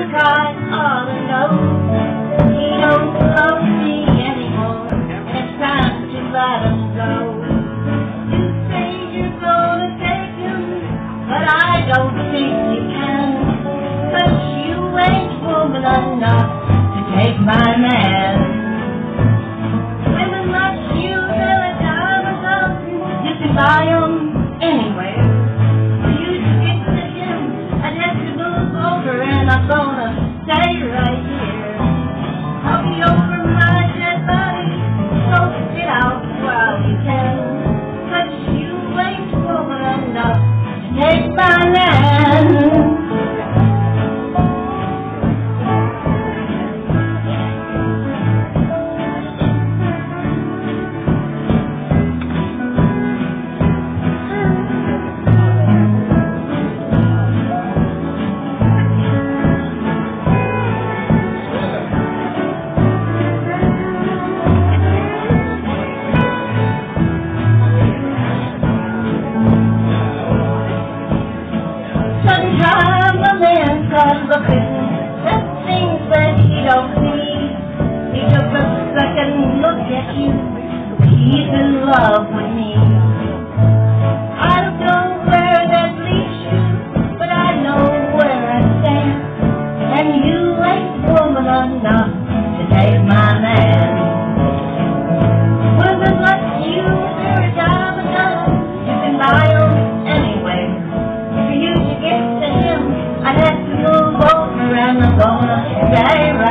God ought to know he don't love me anymore. It's time to let him go. You say you're gonna take him, but I don't think you can, 'cause you ain't woman enough to take my man. Women like you, they're a dime a dozen. You can buy them anywhere. For you to get to him, I'd have to move over, and I'm gonna stay right here. I'll be over my dead body, so get out while you can, 'cause you ain't woman enough to take my land. Sometimes a man starts looking at things that he don't see. He took a second look at you. He's in love with me. I don't know where that leaves you, but I know where I stand. And you ain't woman enough to take my man. Women like you, they're a dime a dozen. You can buy them anyway. For you to get to him, I'd have to move over, and I'm gonna stay right